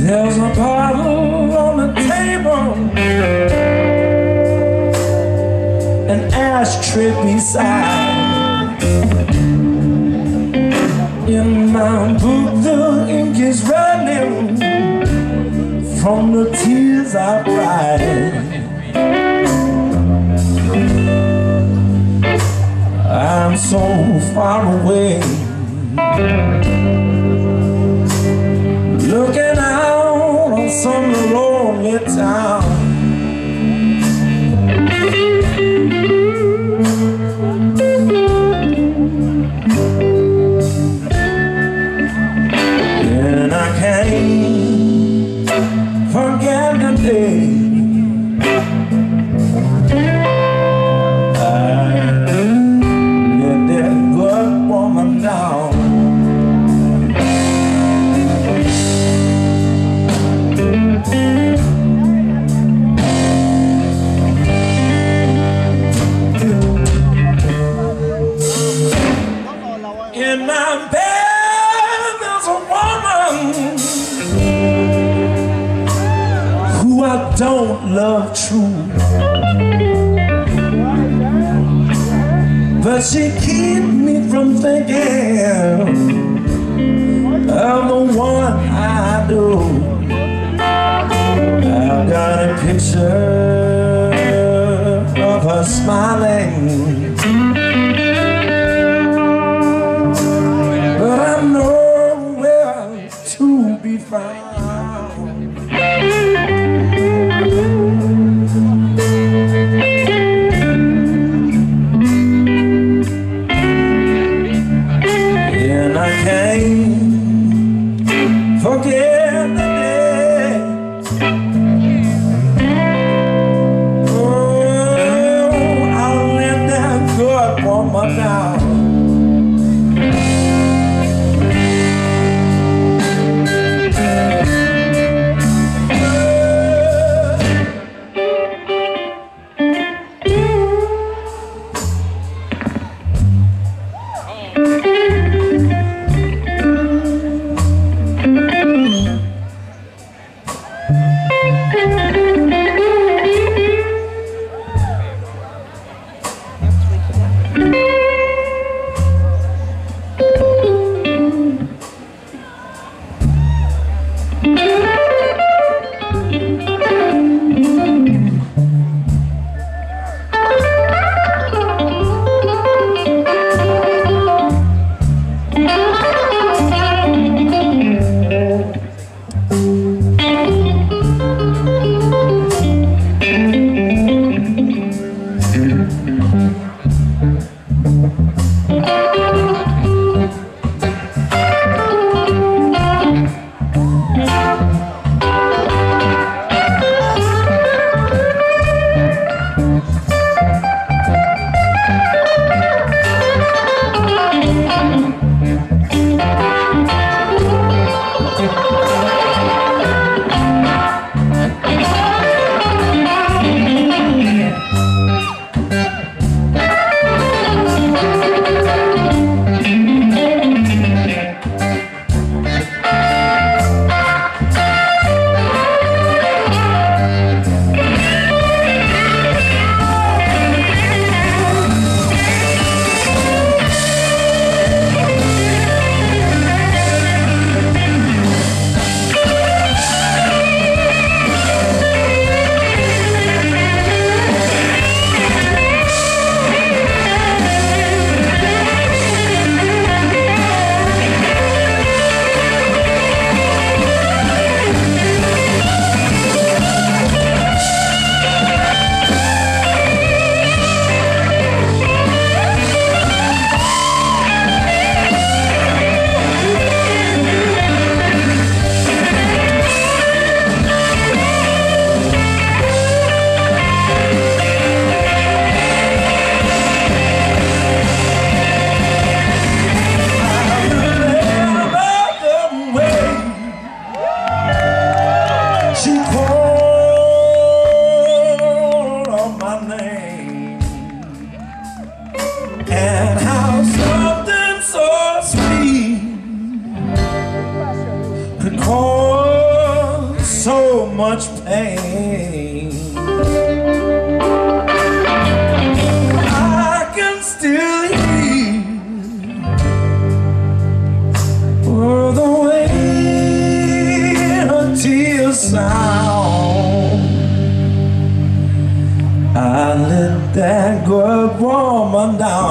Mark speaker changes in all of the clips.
Speaker 1: There's a bottle on the table, an ashtray beside. In my book the ink is running from the tears I cried. I'm so far away, looking out on some lonely town. And I can't forget the day I let that good woman down. In my bed there's a woman who I don't love true, but she keeps me from thinking of the one I do. I've got a picture of her smiling, but I'm nowhere to be found. And I can't forget the day. Oh, I'll let that good woman down. so much pain. I can still hear the way her tears sound. I let that good woman down.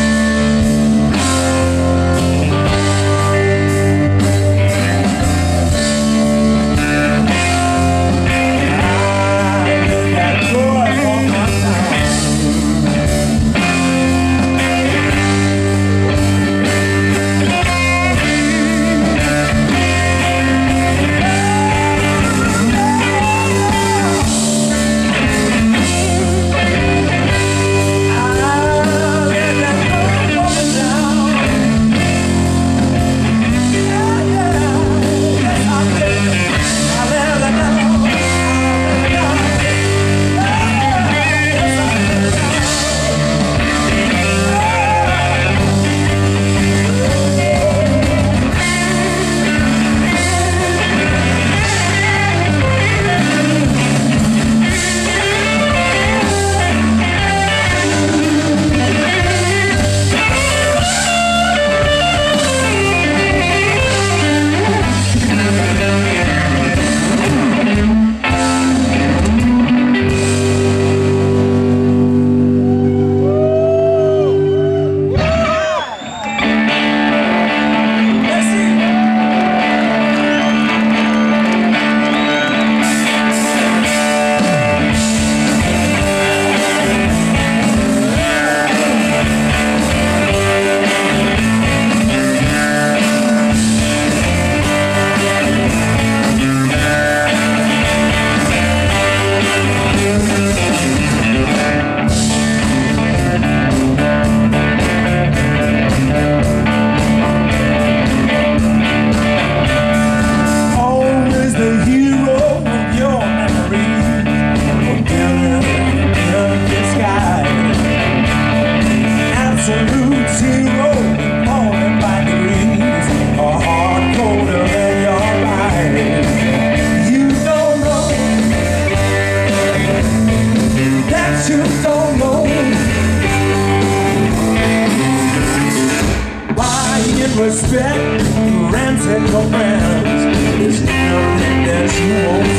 Speaker 1: Respect, ranting your friends is nothing that you won't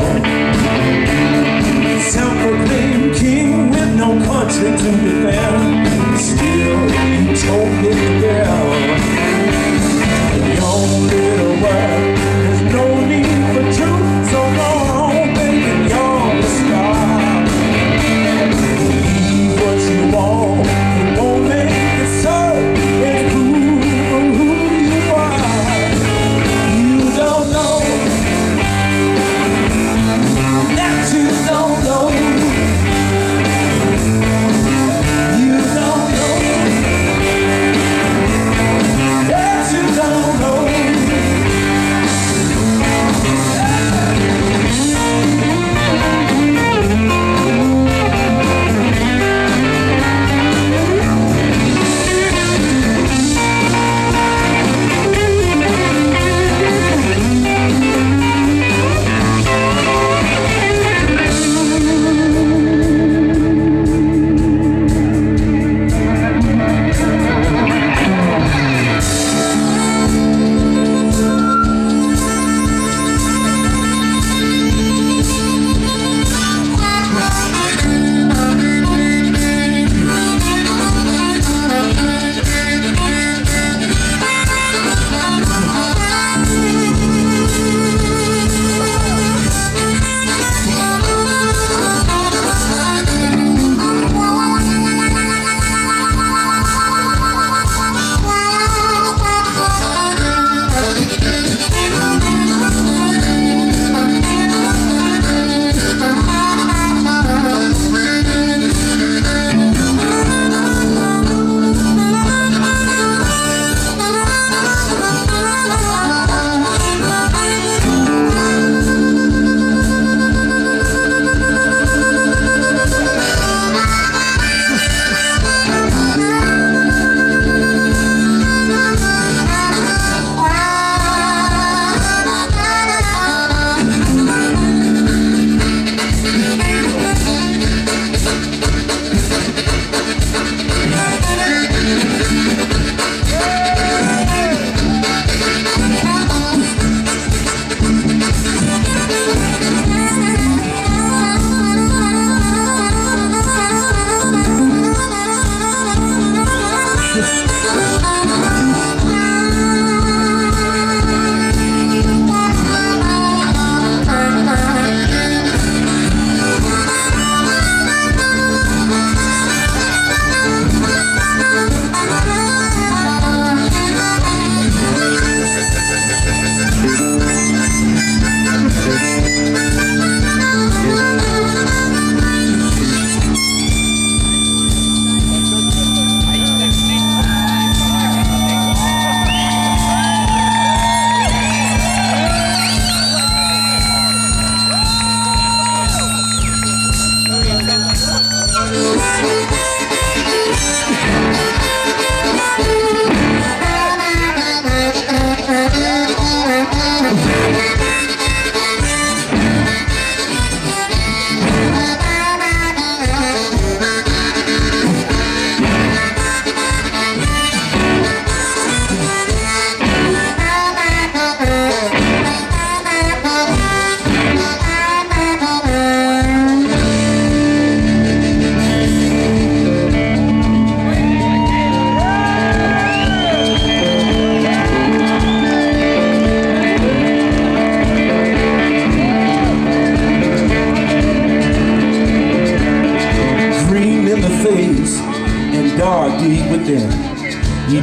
Speaker 1: sell. Self-proclaimed king with no country to defend, still you told me the girl. Your little world, there's no need for truth, so go on, baby, you're the star. Believe what you want, it won't make it so. It's cool. You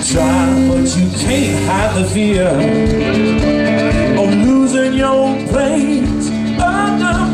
Speaker 1: try, but you can't hide the fear of losing your place under